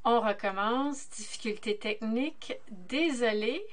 On recommence. Difficulté technique. Désolée.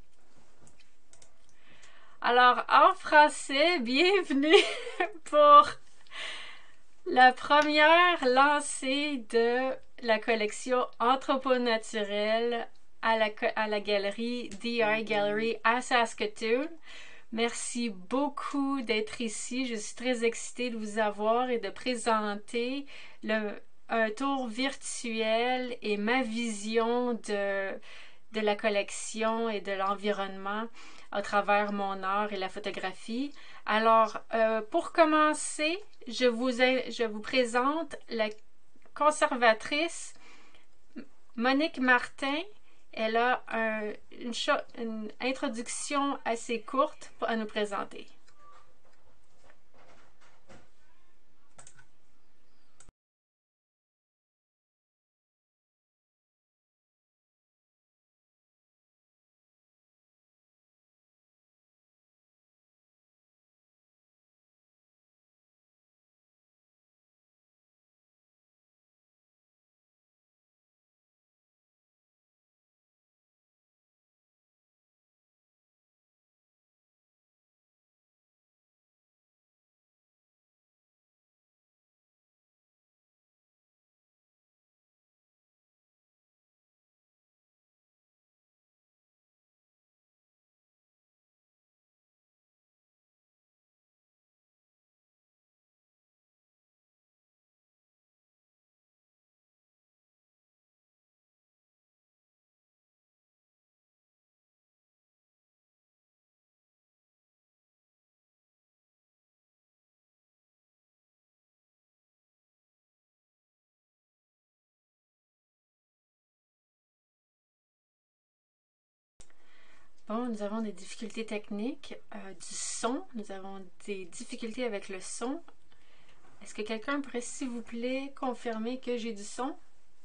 Alors, en français, bienvenue pour la première lancée de la collection Anthroponaturel à la galerie DI Gallery à Saskatoon. Merci beaucoup d'être ici. Je suis très excitée de vous avoir et de présenter un tour virtuel et ma vision de la collection et de l'environnement à travers mon art et la photographie. Alors, pour commencer, je vous présente la conservatrice Monique Martin. Elle a une introduction assez courte à nous présenter. Bon, nous avons des difficultés techniques, du son. Nous avons des difficultés avec le son. Est-ce que quelqu'un pourrait, s'il vous plaît, confirmer que j'ai du son?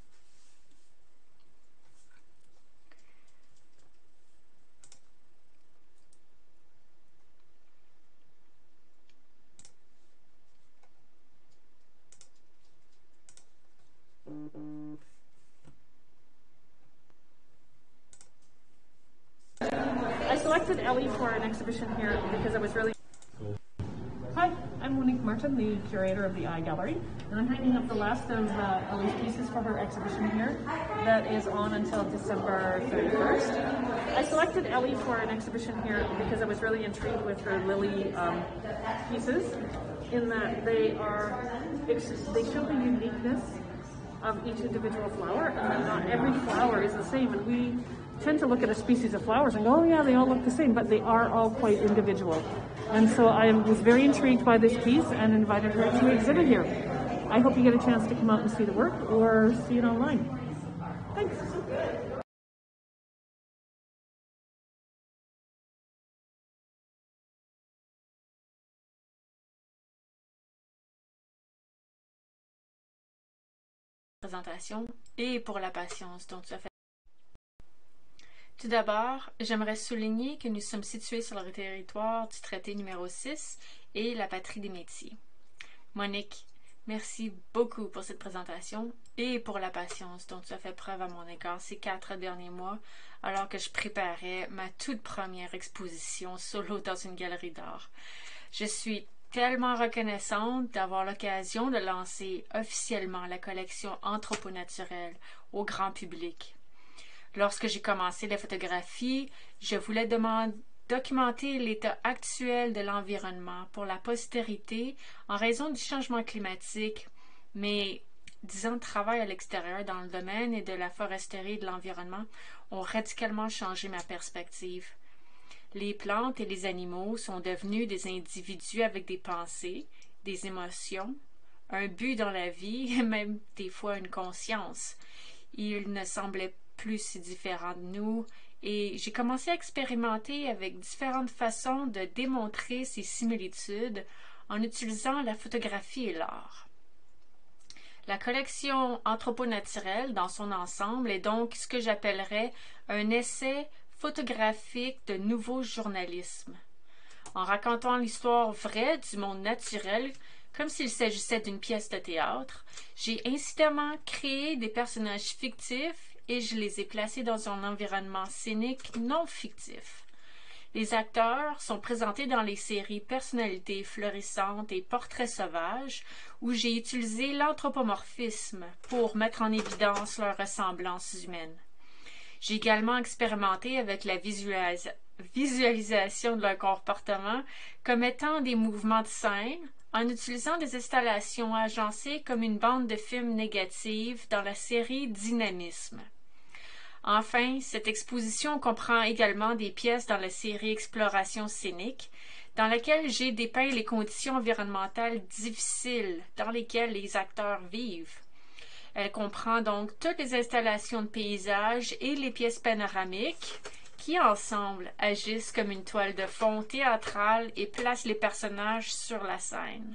I selected Ellie for an exhibition here because I was really... Hi, I'm Monique Martin, the curator of the Eye Gallery, and I'm hanging up the last of Ellie's pieces for her exhibition here that is on until December 31st. I selected Ellie for an exhibition here because I was really intrigued with her lily pieces, in that they show the uniqueness of each individual flower, and that not every flower is the same, and we tend to look at a species of flowers and go, oh yeah, they all look the same, but they are all quite individual. And so I was very intrigued by this piece and invited her to exhibit here. I hope you get a chance to come out and see the work or see it online. Thanks. Présentation et pour la patience dont tu as fait. Tout d'abord, j'aimerais souligner que nous sommes situés sur le territoire du traité numéro 6 et la patrie des métiers. Monique, merci beaucoup pour cette présentation et pour la patience dont tu as fait preuve à mon égard ces 4 derniers mois alors que je préparais ma toute première exposition solo dans une galerie d'art. Je suis tellement reconnaissante d'avoir l'occasion de lancer officiellement la collection Anthroponaturel au grand public. Lorsque j'ai commencé la photographie, je voulais documenter l'état actuel de l'environnement pour la postérité en raison du changement climatique, mais 10 ans de travail à l'extérieur dans le domaine et de la foresterie et de l'environnement ont radicalement changé ma perspective. Les plantes et les animaux sont devenus des individus avec des pensées, des émotions, un but dans la vie et même des fois une conscience. Ils ne semblaient plus si différents de nous et j'ai commencé à expérimenter avec différentes façons de démontrer ces similitudes en utilisant la photographie et l'art. La collection Anthroponaturel dans son ensemble est donc ce que j'appellerais un essai photographique de nouveau journalisme. En racontant l'histoire vraie du monde naturel comme s'il s'agissait d'une pièce de théâtre. J'ai incidemment créé des personnages fictifs et je les ai placés dans un environnement scénique non fictif. Les acteurs sont présentés dans les séries Personnalités florissantes et Portraits sauvages, où j'ai utilisé l'anthropomorphisme pour mettre en évidence leurs ressemblances humaines. J'ai également expérimenté avec la visualisation de leur comportement comme étant des mouvements de scène, en utilisant des installations agencées comme une bande de films négative dans la série Dynamisme. Enfin, cette exposition comprend également des pièces dans la série Exploration scénique, dans laquelle j'ai dépeint les conditions environnementales difficiles dans lesquelles les acteurs vivent. Elle comprend donc toutes les installations de paysages et les pièces panoramiques qui, ensemble, agissent comme une toile de fond théâtrale et placent les personnages sur la scène.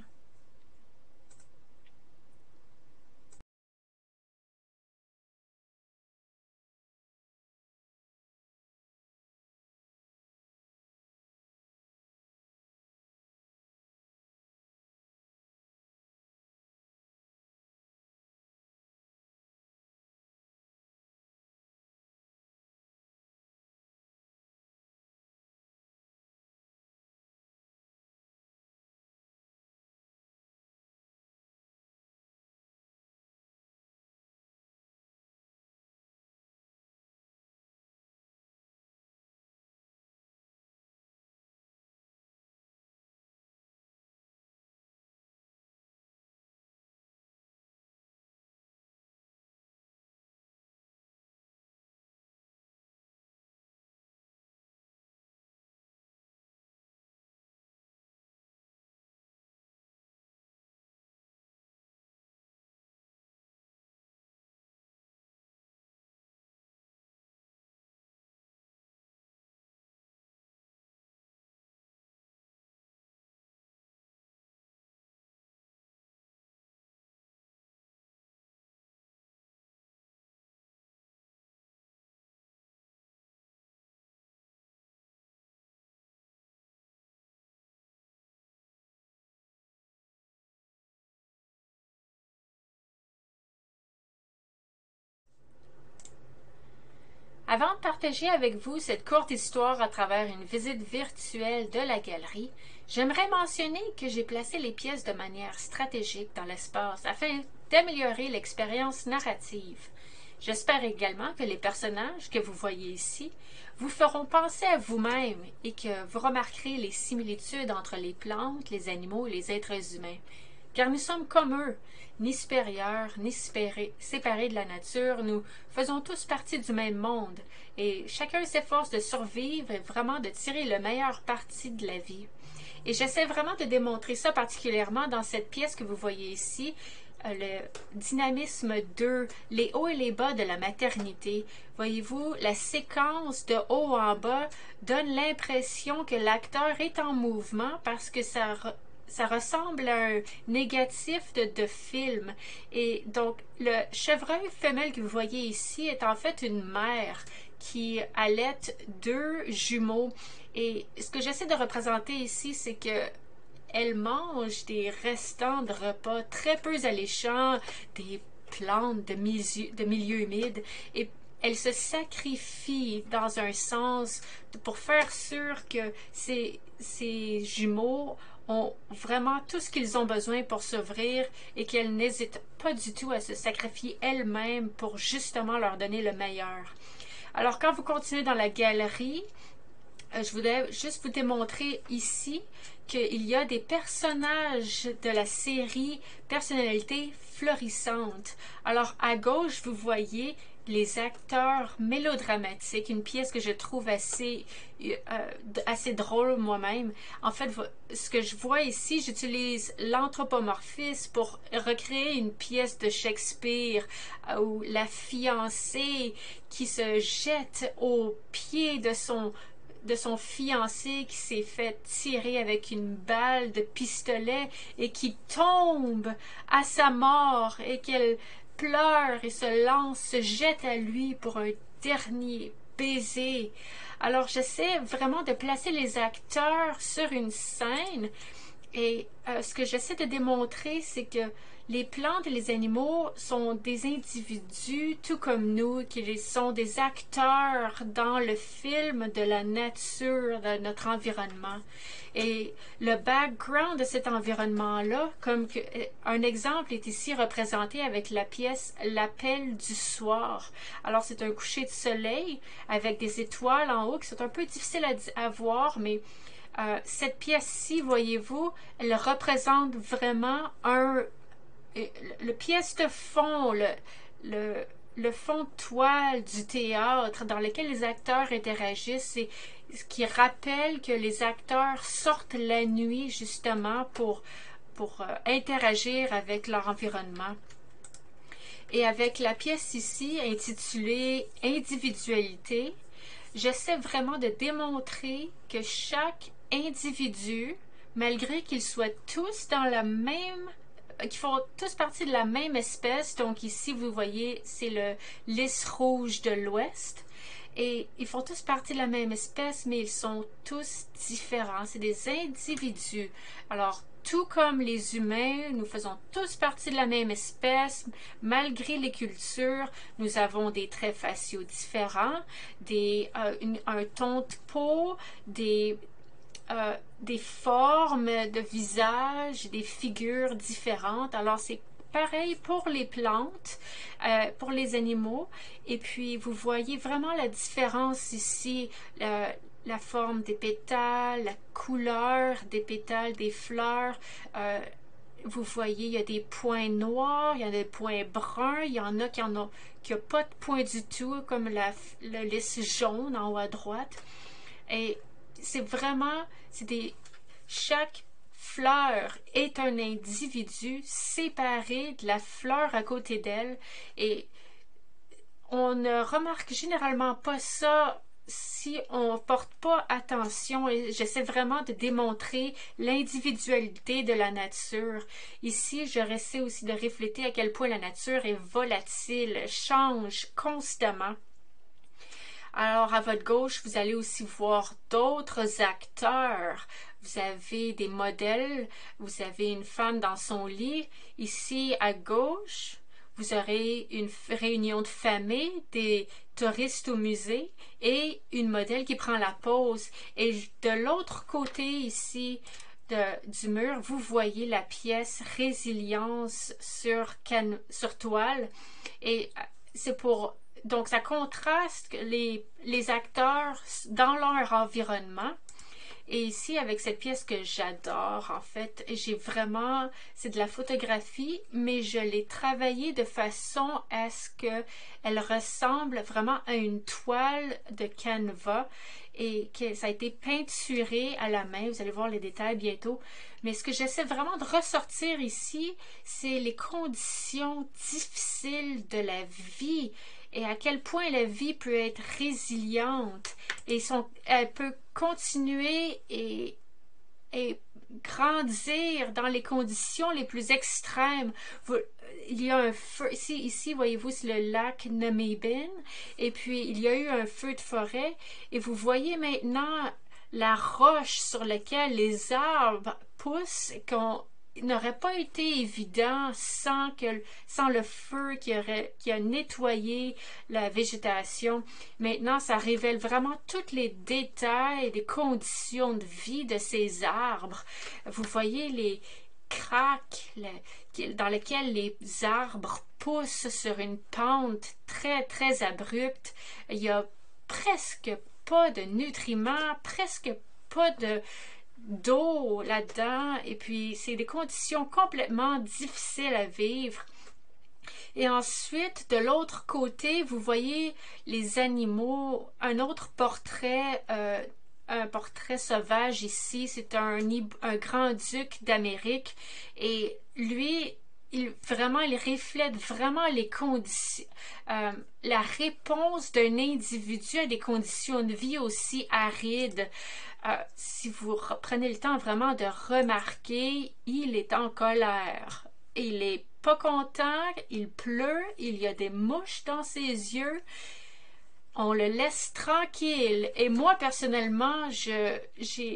Avant de partager avec vous cette courte histoire à travers une visite virtuelle de la galerie, j'aimerais mentionner que j'ai placé les pièces de manière stratégique dans l'espace afin d'améliorer l'expérience narrative. J'espère également que les personnages que vous voyez ici vous feront penser à vous-même et que vous remarquerez les similitudes entre les plantes, les animaux et les êtres humains. Car nous sommes comme eux, ni supérieurs, ni séparés de la nature, nous faisons tous partie du même monde, et chacun s'efforce de survivre et vraiment de tirer le meilleur parti de la vie. Et j'essaie vraiment de démontrer ça particulièrement dans cette pièce que vous voyez ici, le Dynamisme 2, les hauts et les bas de la maternité. Voyez-vous, la séquence de haut en bas donne l'impression que l'acteur est en mouvement parce que ça ressemble à un négatif de film. Et donc, le chevreuil femelle que vous voyez ici est en fait une mère qui allaite deux jumeaux. Et ce que j'essaie de représenter ici, c'est que elle mange des restants de repas très peu alléchants, des plantes de milieu humide, et elle se sacrifie dans un sens pour faire sûr que ces jumeaux ont vraiment tout ce qu'ils ont besoin pour s'ouvrir et qu'elle n'hésite pas du tout à se sacrifier elle-même pour justement leur donner le meilleur. Alors, quand vous continuez dans la galerie, je voudrais juste vous démontrer ici qu'il y a des personnages de la série Personnalités florissantes. Alors, à gauche, vous voyez les acteurs mélodramatiques, une pièce que je trouve assez drôle moi-même. En fait, ce que je vois ici, j'utilise l'anthropomorphisme pour recréer une pièce de Shakespeare où la fiancée qui se jette aux pieds de son fiancé qui s'est fait tirer avec une balle de pistolet et qui tombe à sa mort et qu'elle pleure et se jette à lui pour un dernier baiser. Alors j'essaie vraiment de placer les acteurs sur une scène Et ce que j'essaie de démontrer, c'est que les plantes et les animaux sont des individus, tout comme nous, qui sont des acteurs dans le film de la nature, de notre environnement. Et le background de cet environnement-là, comme que, un exemple est ici représenté avec la pièce L'appel du soir. Alors, c'est un coucher de soleil avec des étoiles en haut qui sont un peu difficiles à voir, mais cette pièce-ci, voyez-vous, elle représente vraiment le pièce de fond, le fond de toile du théâtre dans lequel les acteurs interagissent, et ce qui rappelle que les acteurs sortent la nuit justement pour interagir avec leur environnement. Et avec la pièce ici intitulée Individualité, j'essaie vraiment de démontrer que chaque individu, malgré qu'ils soient tous dans la même, qu'ils font tous partie de la même espèce, donc ici vous voyez c'est le lys rouge de l'Ouest, et ils font tous partie de la même espèce, mais ils sont tous différents, c'est des individus. Alors tout comme les humains, nous faisons tous partie de la même espèce, malgré les cultures, nous avons des traits faciaux différents, un ton de peau, des formes de visage, des figures différentes. Alors c'est pareil pour les plantes, pour les animaux. Et puis vous voyez vraiment la différence ici, la forme des pétales, la couleur des pétales, des fleurs. Vous voyez, il y a des points noirs, il y a des points bruns, il y en a qui n'ont pas de points du tout, comme le lys jaune en haut à droite. Et c'est vraiment, chaque fleur est un individu séparé de la fleur à côté d'elle, et on ne remarque généralement pas ça si on ne porte pas attention. Et j'essaie vraiment de démontrer l'individualité de la nature. Ici, je essaie aussi de refléter à quel point la nature est volatile, change constamment. Alors, à votre gauche, vous allez aussi voir d'autres acteurs. Vous avez des modèles, vous avez une femme dans son lit. Ici, à gauche, vous aurez une réunion de famille, des touristes au musée et une modèle qui prend la pose. Et de l'autre côté ici du mur, vous voyez la pièce Résilience sur toile. Et c'est pour... Donc, ça contraste les acteurs dans leur environnement. Et ici, avec cette pièce que j'adore, en fait, c'est de la photographie, mais je l'ai travaillée de façon à ce qu'elle ressemble vraiment à une toile de canevas, et que ça a été peinturé à la main. Vous allez voir les détails bientôt. Mais ce que j'essaie vraiment de ressortir ici, c'est les conditions difficiles de la vie, et à quel point la vie peut être résiliente, et elle peut continuer et grandir dans les conditions les plus extrêmes. Il y a un feu, ici voyez-vous, c'est le lac Namibin, et puis il y a eu un feu de forêt, et vous voyez maintenant la roche sur laquelle les arbres poussent, n'aurait pas été évident sans le feu qui a nettoyé la végétation. Maintenant, ça révèle vraiment tous les détails des conditions de vie de ces arbres. Vous voyez les craques dans lesquelles les arbres poussent sur une pente très, très abrupte. Il y a presque pas de nutriments, presque pas d'eau là-dedans, et puis c'est des conditions complètement difficiles à vivre. Et ensuite, de l'autre côté, vous voyez les animaux, un autre portrait, un portrait sauvage ici. C'est un grand-duc d'Amérique, et lui, il reflète vraiment les conditions, la réponse d'un individu à des conditions de vie aussi arides. Si vous prenez le temps vraiment de remarquer, il est en colère. Il est pas content, il pleure, il y a des mouches dans ses yeux. On le laisse tranquille. Et moi, personnellement, j'ai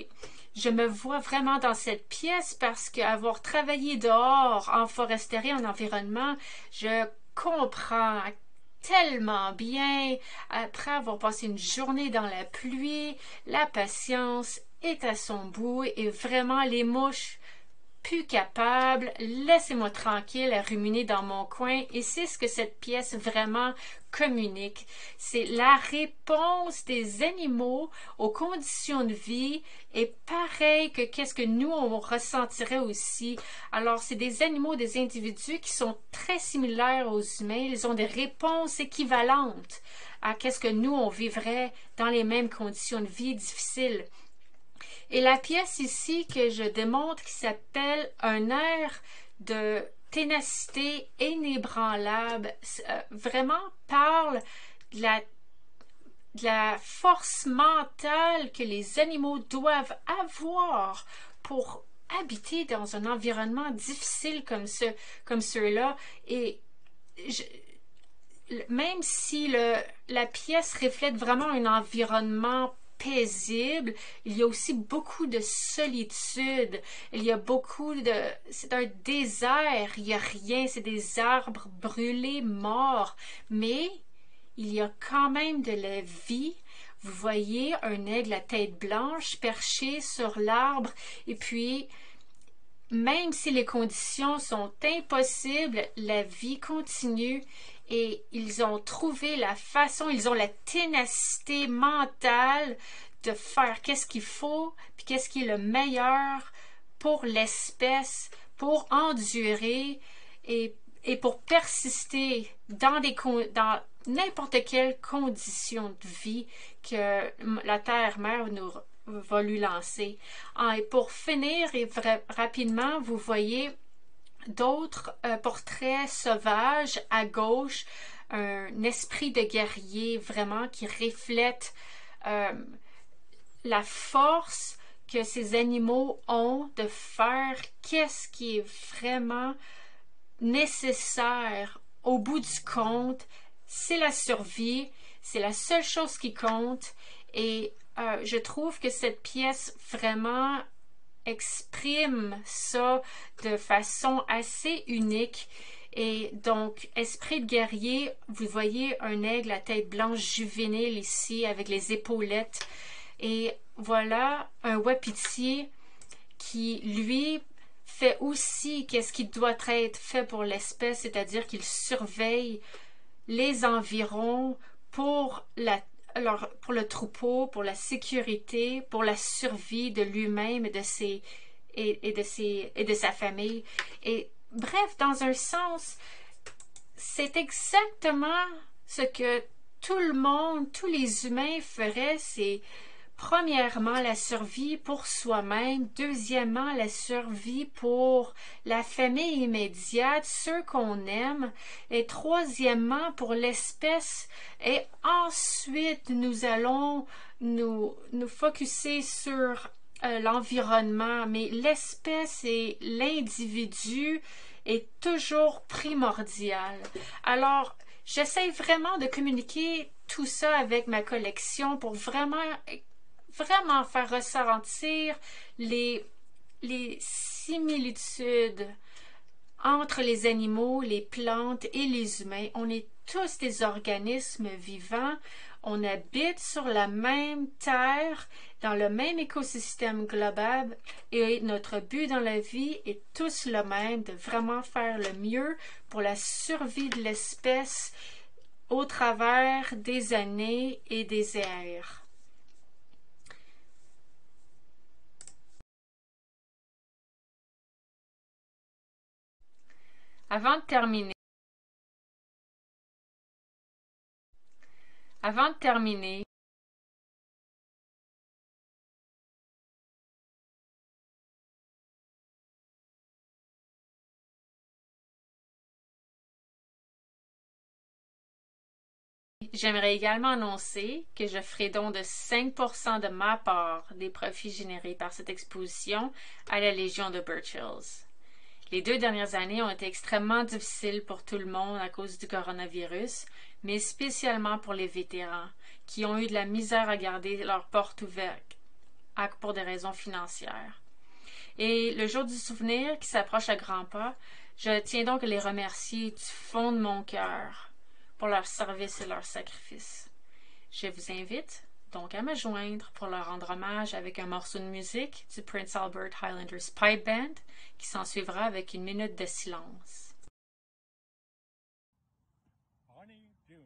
je me vois vraiment dans cette pièce parce qu'avoir travaillé dehors, en foresterie, en environnement, je comprends tellement bien, après avoir passé une journée dans la pluie, la patience est à son bout et vraiment les mouches plus capable, laissez-moi tranquille à ruminer dans mon coin et c'est ce que cette pièce vraiment communique. C'est la réponse des animaux aux conditions de vie est pareil que qu'est-ce que nous on ressentirait aussi. Alors c'est des animaux, des individus qui sont très similaires aux humains, ils ont des réponses équivalentes à qu'est-ce que nous on vivrait dans les mêmes conditions de vie difficiles. Et la pièce ici que je démontre qui s'appelle Un air de ténacité inébranlable, vraiment parle de la force mentale que les animaux doivent avoir pour habiter dans un environnement difficile comme ceux-là. Et même si la pièce reflète vraiment un environnement paisible, il y a aussi beaucoup de solitude, il y a beaucoup de... c'est un désert, il n'y a rien, c'est des arbres brûlés, morts, mais il y a quand même de la vie. Vous voyez un aigle à tête blanche perché sur l'arbre, et puis même si les conditions sont impossibles, la vie continue et ils ont trouvé la façon, ils ont la ténacité mentale de faire qu'est-ce qu'il faut, puis qu'est-ce qui est le meilleur pour l'espèce, pour endurer et pour persister dans n'importe quelle condition de vie que la Terre-Mère nous va lui lancer. Et pour finir, et rapidement, vous voyez d'autres portraits sauvages à gauche, un esprit de guerrier vraiment qui reflète la force que ces animaux ont de faire qu'est-ce qui est vraiment nécessaire au bout du compte. C'est la survie, c'est la seule chose qui compte et je trouve que cette pièce vraiment exprime ça de façon assez unique. Et donc, esprit de guerrier, vous voyez un aigle à tête blanche juvénile ici avec les épaulettes. Et voilà un wapiti qui, lui, fait aussi qu'est-ce qui doit être fait pour l'espèce, c'est-à-dire qu'il surveille les environs pour pour le troupeau, pour la sécurité, pour la survie de lui-même et de sa famille. Et bref, dans un sens, c'est exactement ce que tout le monde, tous les humains feraient, c'est premièrement la survie pour soi-même, deuxièmement la survie pour la famille immédiate, ceux qu'on aime, et troisièmement pour l'espèce, et ensuite nous allons nous focusser sur l'environnement, mais l'espèce et l'individu est toujours primordial. Alors, j'essaie vraiment de communiquer tout ça avec ma collection pour vraiment faire ressentir les similitudes entre les animaux, les plantes et les humains. On est tous des organismes vivants. On habite sur la même terre, dans le même écosystème global et notre but dans la vie est tous le même, de vraiment faire le mieux pour la survie de l'espèce au travers des années et des ères. Avant de terminer, j'aimerais également annoncer que je ferai don de 5% de ma part des profits générés par cette exposition à la Légion de Birch Hills. Les 2 dernières années ont été extrêmement difficiles pour tout le monde à cause du coronavirus, mais spécialement pour les vétérans, qui ont eu de la misère à garder leurs portes ouvertes pour des raisons financières. Et le jour du souvenir qui s'approche à grands pas, je tiens donc à les remercier du fond de mon cœur pour leur service et leur sacrifice. Je vous invite donc à me joindre pour leur rendre hommage avec un morceau de musique du Prince Albert Highlanders Pipe Band qui s'ensuivra avec une minute de silence. Bonnie Doon.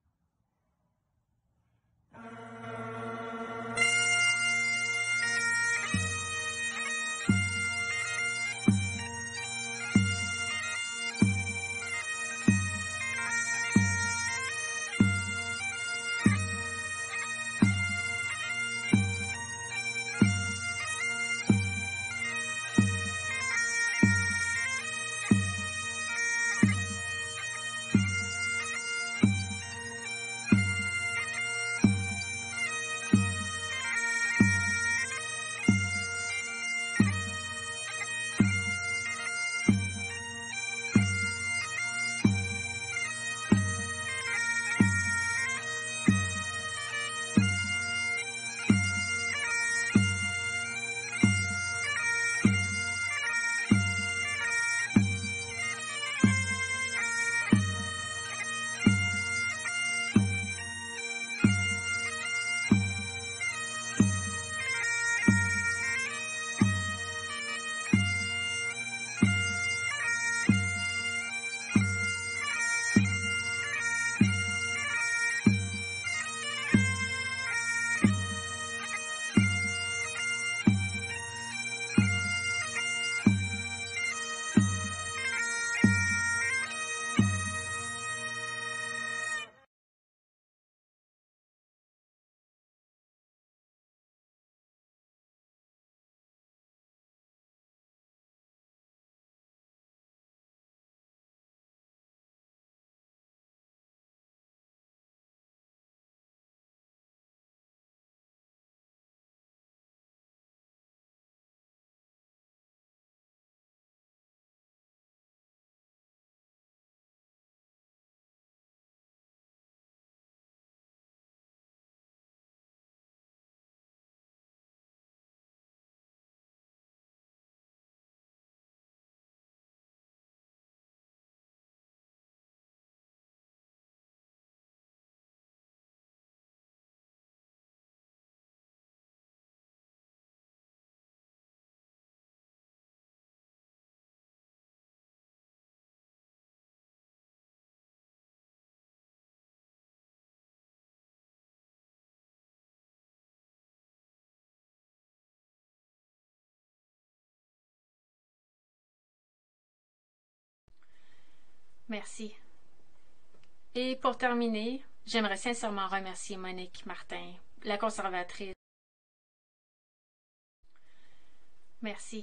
Merci. Et pour terminer, j'aimerais sincèrement remercier Monique Martin, la conservatrice. Merci.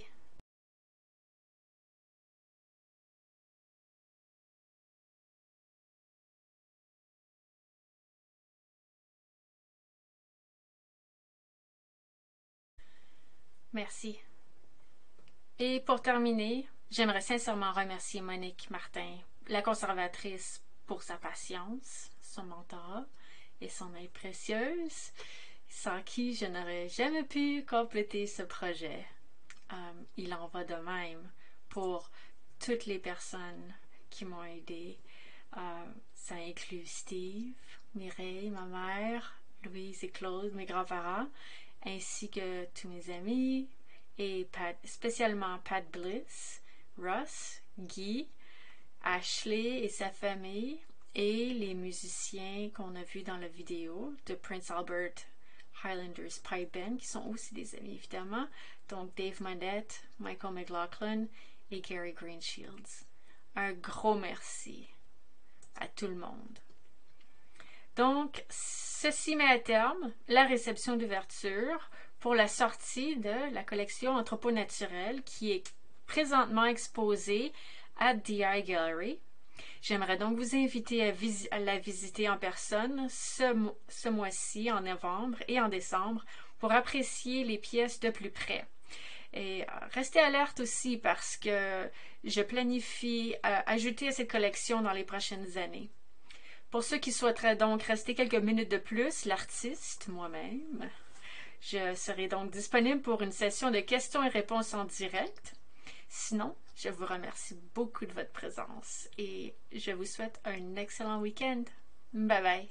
Merci. Et pour terminer, j'aimerais sincèrement remercier Monique Martin, la conservatrice, pour sa patience, son mentorat et son aide précieuse, sans qui je n'aurais jamais pu compléter ce projet. Il en va de même pour toutes les personnes qui m'ont aidé. Ça inclut Steve, Mireille, ma mère, Louise et Claude, mes grands-parents, ainsi que tous mes amis, et spécialement Pat Bliss, Russ, Guy, Ashley et sa famille, et les musiciens qu'on a vus dans la vidéo de Prince Albert Highlanders Pipe Band, qui sont aussi des amis évidemment, donc Dave Monette, Michael McLaughlin et Gary Greenshields. Un gros merci à tout le monde. Donc, ceci met à terme la réception d'ouverture pour la sortie de la collection Entrepôt naturel qui est présentement exposée à The Eye Gallery. J'aimerais donc vous inviter à la visiter en personne ce mois-ci, en novembre et en décembre, pour apprécier les pièces de plus près. Et restez alerte aussi parce que je planifie ajouter à cette collection dans les prochaines années. Pour ceux qui souhaiteraient donc rester quelques minutes de plus, l'artiste, moi-même, Je serai donc disponible pour une session de questions et réponses en direct. Sinon, je vous remercie beaucoup de votre présence et je vous souhaite un excellent week-end. Bye bye!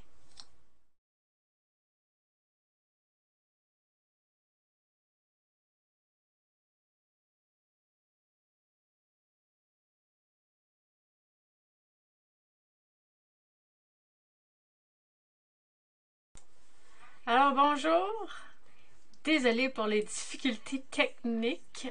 Alors bonjour! Désolée pour les difficultés techniques.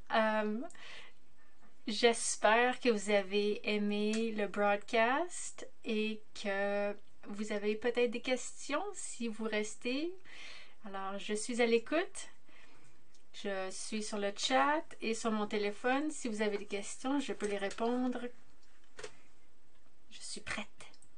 J'espère que vous avez aimé le broadcast et que vous avez peut-être des questions si vous restez. Alors, je suis à l'écoute. Je suis sur le chat et sur mon téléphone. Si vous avez des questions, je peux les répondre. Je suis prête.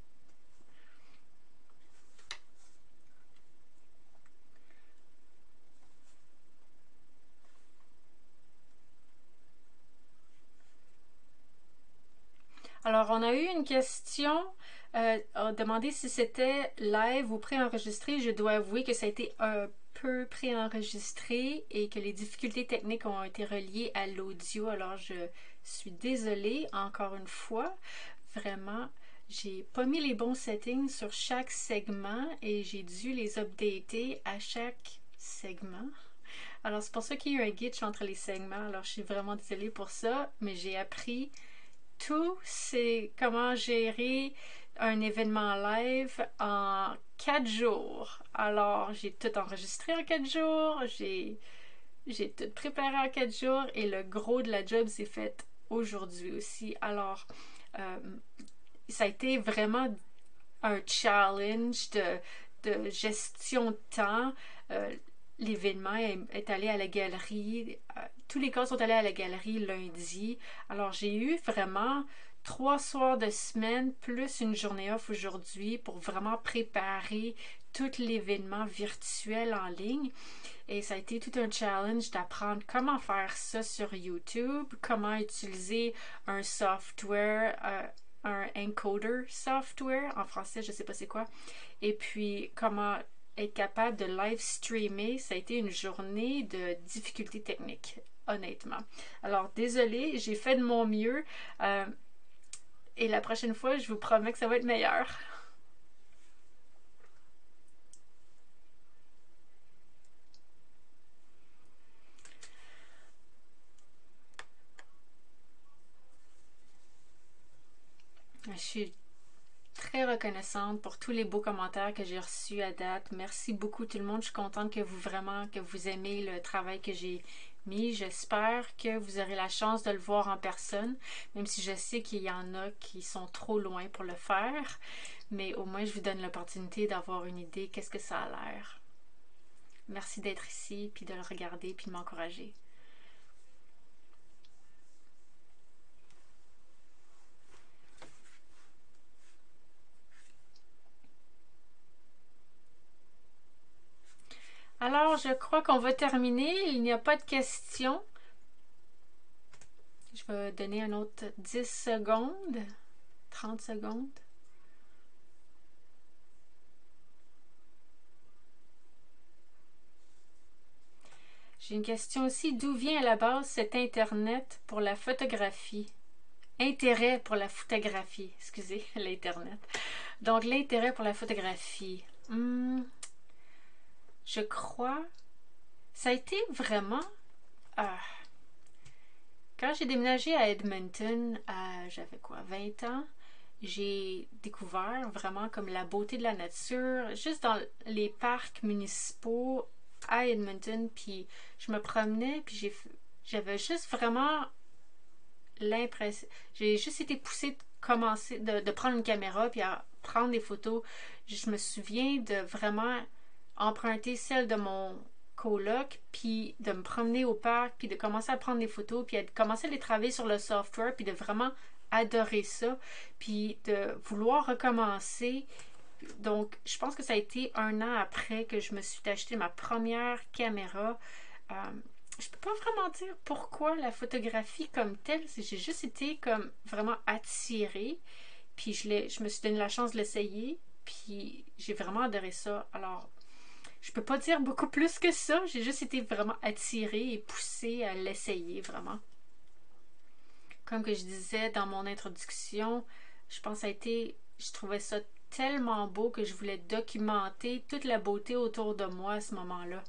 Alors, on a eu une question. On a demandé si c'était live ou préenregistré. Je dois avouer que ça a été un peu préenregistré et que les difficultés techniques ont été reliées à l'audio. Alors, je suis désolée encore une fois. Vraiment, j'ai pas mis les bons settings sur chaque segment et j'ai dû les updater à chaque segment. Alors, c'est pour ça qu'il y a eu un glitch entre les segments. Alors, je suis vraiment désolée pour ça, mais j'ai appris tout, c'est comment gérer un événement live en 4 jours. Alors, j'ai tout enregistré en 4 jours, j'ai tout préparé en 4 jours et le gros de la job s'est fait aujourd'hui aussi. Alors, ça a été vraiment un challenge de gestion de temps. L'événement est allé à la galerie. Tous les cas sont allés à la galerie lundi. Alors, j'ai eu vraiment 3 soirs de semaine plus une journée off aujourd'hui pour vraiment préparer tout l'événement virtuel en ligne. Et ça a été tout un challenge d'apprendre comment faire ça sur YouTube, comment utiliser un software, un encoder software, en français, je ne sais pas c'est quoi, et puis comment être capable de live streamer. Ça a été une journée de difficultés techniques, honnêtement. Alors, désolée, j'ai fait de mon mieux et la prochaine fois, je vous promets que ça va être meilleur. Je suis très reconnaissante pour tous les beaux commentaires que j'ai reçus à date. Merci beaucoup tout le monde. Je suis contente que vous aimez le travail que j'ai mis. J'espère que vous aurez la chance de le voir en personne, même si je sais qu'il y en a qui sont trop loin pour le faire. Mais au moins, je vous donne l'opportunité d'avoir une idée qu'est-ce que ça a l'air. Merci d'être ici, puis de le regarder, puis de m'encourager. Alors, je crois qu'on va terminer. Il n'y a pas de questions. Je vais donner un autre 10 secondes, 30 secondes. J'ai une question aussi. D'où vient à la base cet Internet pour la photographie? Intérêt pour la photographie. Excusez, l'Internet. Donc, l'intérêt pour la photographie. Je crois... Ça a été vraiment... quand j'ai déménagé à Edmonton, j'avais quoi, 20 ans, j'ai découvert vraiment comme la beauté de la nature, juste dans les parcs municipaux à Edmonton, puis je me promenais, puis j'avais juste vraiment l'impression, j'ai juste été poussée de commencer, de prendre une caméra, puis à prendre des photos. Je me souviens de vraiment emprunter celle de mon coloc, puis de me promener au parc, puis de commencer à prendre des photos, puis de commencer à les travailler sur le software, puis de vraiment adorer ça, puis de vouloir recommencer. Donc, je pense que ça a été 1 an après que je me suis acheté ma première caméra. Je peux pas vraiment dire pourquoi la photographie comme telle, j'ai juste été comme vraiment attirée, puis je me suis donné la chance de l'essayer, puis j'ai vraiment adoré ça. Alors, je peux pas dire beaucoup plus que ça. J'ai juste été vraiment attirée et poussée à l'essayer, vraiment. Comme que je disais dans mon introduction, je pense que ça a été... Je trouvais ça tellement beau que je voulais documenter toute la beauté autour de moi à ce moment-là.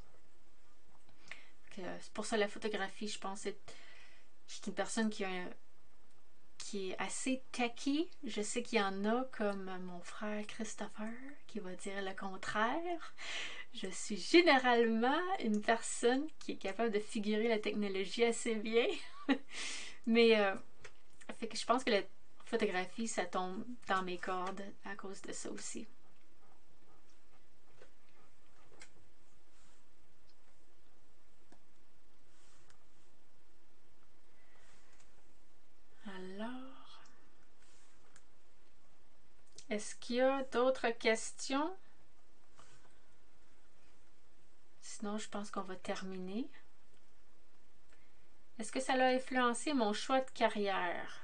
C'est pour ça la photographie, je pense. Je suis une personne qui est assez techie. Je sais qu'il y en a comme mon frère Christopher qui va dire le contraire. Je suis généralement une personne qui est capable de figurer la technologie assez bien. Mais fait que je pense que la photographie, ça tombe dans mes cordes à cause de ça aussi. Alors, est-ce qu'il y a d'autres questions? Sinon, je pense qu'on va terminer. Est-ce que ça a influencé mon choix de carrière?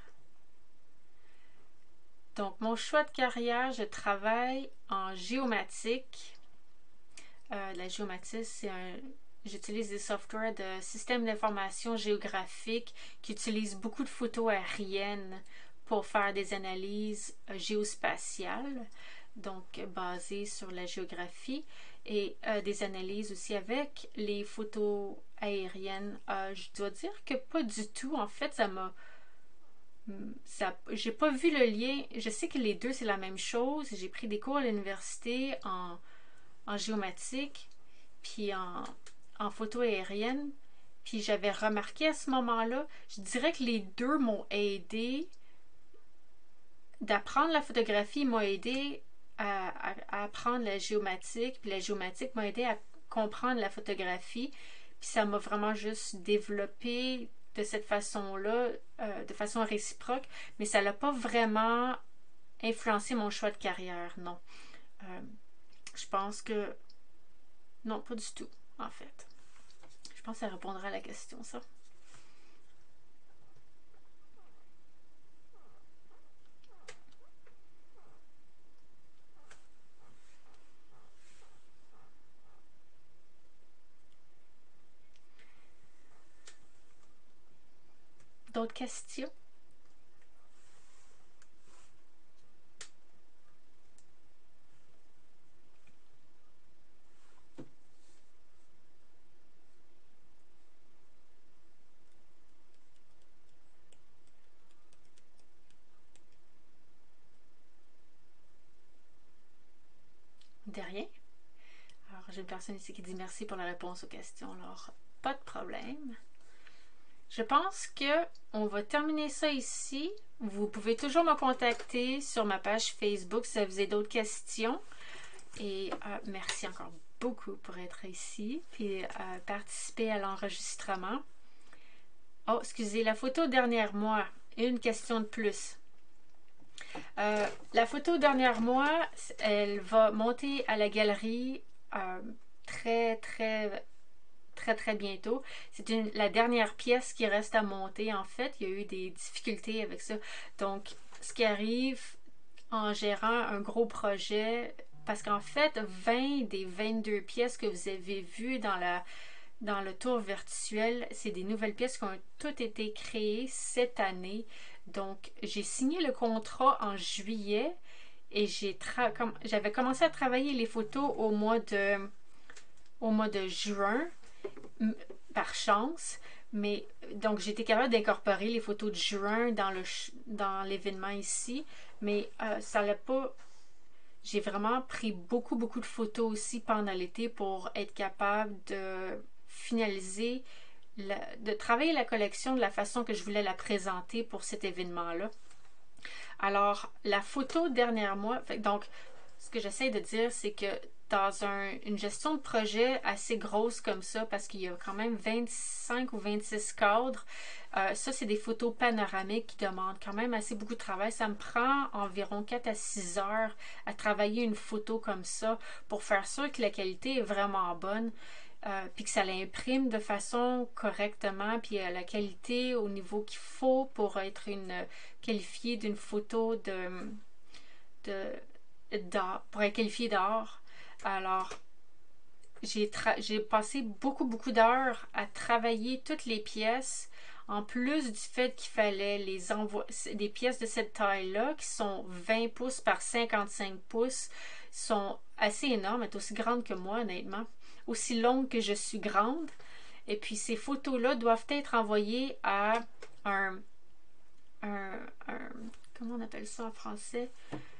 Donc, mon choix de carrière, je travaille en géomatique. La géomatique, j'utilise des softwares de système d'information géographique qui utilisent beaucoup de photos aériennes pour faire des analyses géospatiales, donc basées sur la géographie, et des analyses aussi avec les photos aériennes. Je dois dire que pas du tout. En fait, j'ai pas vu le lien. Je sais que les deux, c'est la même chose. J'ai pris des cours à l'université en géomatique, puis en photo aérienne. Puis j'avais remarqué à ce moment-là, je dirais que les deux m'ont aidé. D'apprendre la photographie m'a aidé à apprendre la géomatique, puis la géomatique m'a aidé à comprendre la photographie. Puis ça m'a vraiment juste développé de cette façon-là, de façon réciproque, mais ça n'a pas vraiment influencé mon choix de carrière, non. Je pense que... Non, pas du tout, en fait. Je pense que ça répondra à la question, ça. D'autres questions? De rien. Alors, j'ai une personne ici qui dit merci pour la réponse aux questions. Alors, pas de problème. Je pense que on va terminer ça ici. Vous pouvez toujours me contacter sur ma page Facebook si vous avez d'autres questions. Et merci encore beaucoup pour être ici puis participer à l'enregistrement. Oh, excusez, la photo derrière moi. Une question de plus. La photo derrière moi, elle va monter à la galerie très bientôt. C'est la dernière pièce qui reste à monter. En fait, il y a eu des difficultés avec ça. Donc, ce qui arrive en gérant un gros projet, parce qu'en fait, 20 des 22 pièces que vous avez vues dans le tour virtuel, c'est des nouvelles pièces qui ont toutes été créées cette année. Donc, j'ai signé le contrat en juillet et j'avais commencé à travailler les photos au mois de juin, par chance. Mais donc, j'ai été capable d'incorporer les photos de juin dans l'événement ici. Mais ça l'a pas... J'ai vraiment pris beaucoup de photos aussi pendant l'été pour être capable de finaliser, de travailler la collection de la façon que je voulais la présenter pour cet événement-là. Alors, la photo derrière moi, donc, ce que j'essaie de dire, c'est que dans une gestion de projet assez grosse comme ça, parce qu'il y a quand même 25 ou 26 cadres, ça, c'est des photos panoramiques qui demandent quand même assez beaucoup de travail. Ça me prend environ 4 à 6 heures à travailler une photo comme ça pour faire sûr que la qualité est vraiment bonne. Puis que ça l'imprime de façon correctement, puis la qualité au niveau qu'il faut pour être qualifiée d'une photo d'art, pour être qualifiée d'art. Alors, j'ai passé beaucoup d'heures à travailler toutes les pièces, en plus du fait qu'il fallait les envoyer, des pièces de cette taille-là, qui sont 20 pouces par 55 pouces, sont assez énormes, elles sont aussi grandes que moi, honnêtement, aussi longues que je suis grande. Et puis ces photos-là doivent être envoyées à un comment on appelle ça en français?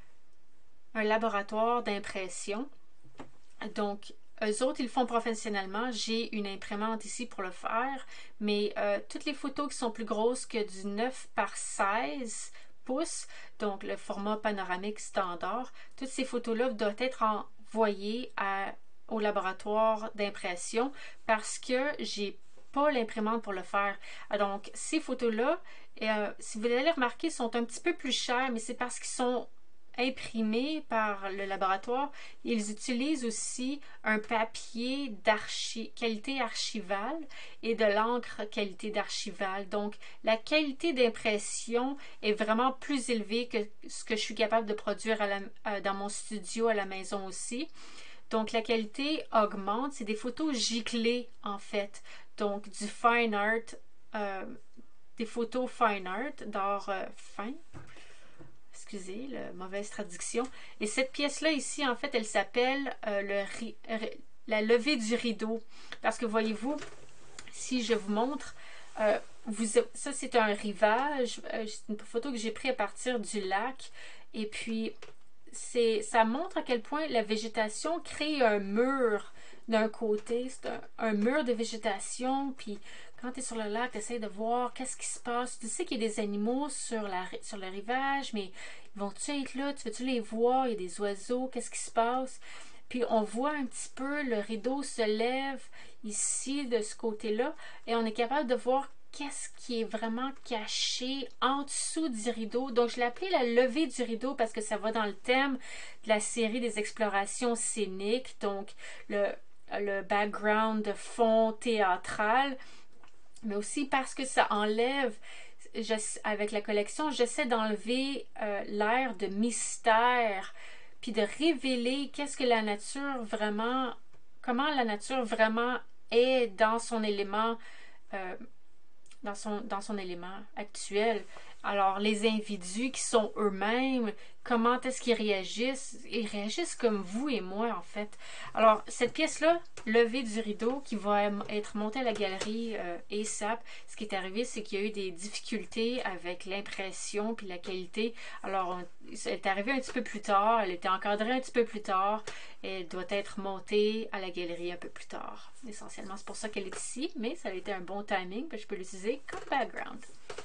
Un laboratoire d'impression. Donc, eux autres, ils le font professionnellement. J'ai une imprimante ici pour le faire, mais toutes les photos qui sont plus grosses que du 9 par 16 pouces, donc le format panoramique standard, toutes ces photos-là doivent être envoyées au laboratoire d'impression parce que j'ai pas l'imprimante pour le faire. Donc, ces photos-là, si vous allez remarquer, sont un petit peu plus chères, mais c'est parce qu'ils sont imprimés par le laboratoire. Ils utilisent aussi un papier qualité archivale et de l'encre qualité d'archivale. Donc, la qualité d'impression est vraiment plus élevée que ce que je suis capable de produire dans mon studio à la maison aussi. Donc, la qualité augmente. C'est des photos giclées, en fait. Donc, du fine art, des photos fine art, d'art fin. Excusez, la mauvaise traduction. Et cette pièce-là ici, en fait, elle s'appelle la levée du rideau. Parce que voyez-vous, si je vous montre, ça c'est un rivage, c'est une photo que j'ai prise à partir du lac. Et puis, ça montre à quel point la végétation crée un mur d'un côté. C'est un mur de végétation, puis quand tu es sur le lac, tu essaies de voir qu'est-ce qui se passe. Tu sais qu'il y a des animaux sur le rivage, mais ils vont-tu être là? Tu veux-tu les voir? Il y a des oiseaux, qu'est-ce qui se passe? Puis on voit un petit peu, le rideau se lève ici, de ce côté-là, et on est capable de voir qu'est-ce qui est vraiment caché en dessous du rideau. Donc, je l'ai appelé la levée du rideau parce que ça va dans le thème de la série des explorations scéniques. Donc, le background de fond théâtral, mais aussi parce que ça enlève, avec la collection, j'essaie d'enlever l'air de mystère, puis de révéler qu'est-ce que la nature vraiment, comment la nature vraiment est dans son élément dans son élément actuel. Alors, les individus qui sont eux-mêmes, comment est-ce qu'ils réagissent? Ils réagissent comme vous et moi, en fait. Alors, cette pièce-là, Levée du rideau, qui va être montée à la galerie ASAP, ce qui est arrivé, c'est qu'il y a eu des difficultés avec l'impression puis la qualité. Alors, elle est arrivée un petit peu plus tard, elle était encadrée un petit peu plus tard, elle doit être montée à la galerie un peu plus tard. Essentiellement, c'est pour ça qu'elle est ici, mais ça a été un bon timing, puis je peux l'utiliser comme background.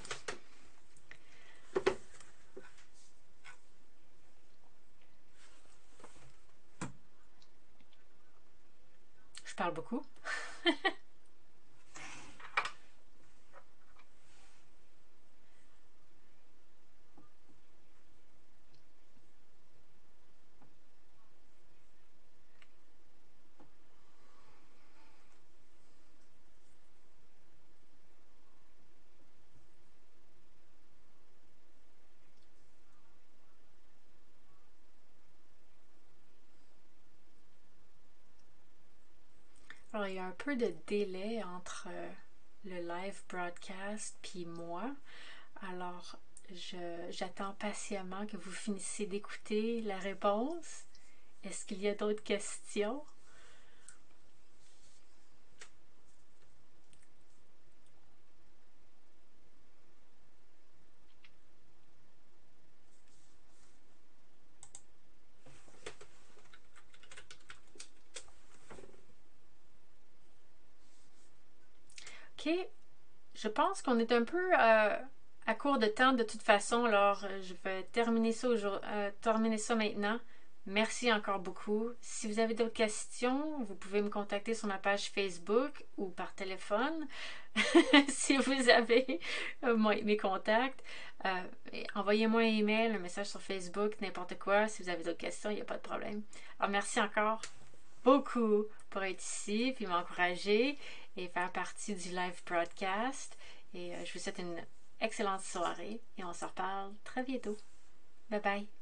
Je parle beaucoup. Alors, il y a un peu de délai entre le live broadcast puis moi. Alors, j'attends patiemment que vous finissiez d'écouter la réponse. Est-ce qu'il y a d'autres questions? Ok, je pense qu'on est un peu à court de temps de toute façon, alors je vais terminer ça maintenant. Merci encore beaucoup. Si vous avez d'autres questions, vous pouvez me contacter sur ma page Facebook ou par téléphone. Si vous avez mes contacts, envoyez-moi un email, un message sur Facebook, n'importe quoi. Si vous avez d'autres questions, il n'y a pas de problème. Alors merci encore beaucoup pour être ici, puis m'encourager et faire partie du live broadcast. Et je vous souhaite une excellente soirée et on se reparle très bientôt. Bye bye.